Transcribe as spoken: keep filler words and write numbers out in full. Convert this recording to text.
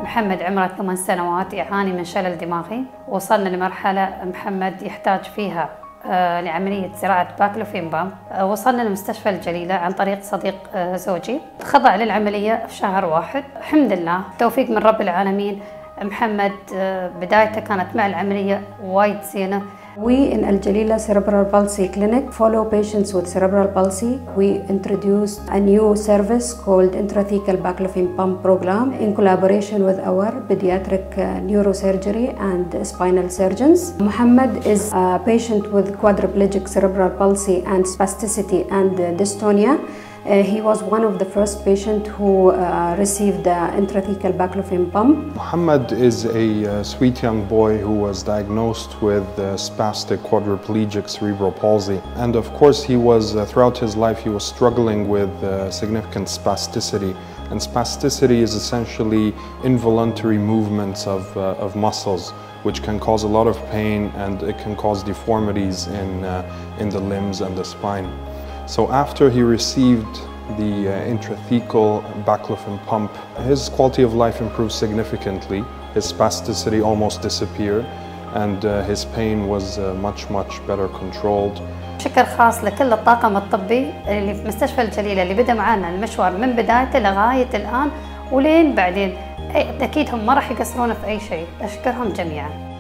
محمد عمره ثمان سنوات يعاني من شلل دماغي. وصلنا لمرحلة محمد يحتاج فيها آه لعملية زراعة باكلوفين بامب. آه وصلنا لمستشفى الجليلة عن طريق صديق آه زوجي، خضع للعملية في شهر واحد. الحمد لله توفيق من رب العالمين. محمد آه بدايته كانت مع العملية وايد زينة. We in Al Jalila Cerebral Palsy Clinic follow patients with cerebral palsy. We introduced a new service called intrathecal baclofen pump program in collaboration with our pediatric uh, neurosurgery and spinal surgeons. Muhammad is a patient with quadriplegic cerebral palsy and spasticity and uh, dystonia. Uh, he was one of the first patients who uh, received the intrathecal baclofen pump. Muhammad is a uh, sweet young boy who was diagnosed with uh, spastic quadriplegic cerebral palsy. And of course he was, uh, throughout his life, he was struggling with uh, significant spasticity. And spasticity is essentially involuntary movements of, uh, of muscles, which can cause a lot of pain, and it can cause deformities in, uh, in the limbs and the spine. So after he received the uh, intrathecal baclofen pump, his quality of life improved significantly. His spasticity almost disappeared, and uh, his pain was uh, much, much better controlled. شكر خاص لكل الطاقم الطبي اللي في مستشفى الجليلة اللي بدأ معنا المشوار من بدايته لغاية الآن ولين بعدين. أكيد هم ما راح يقصرون في أي شيء. أشكرهم جميعاً.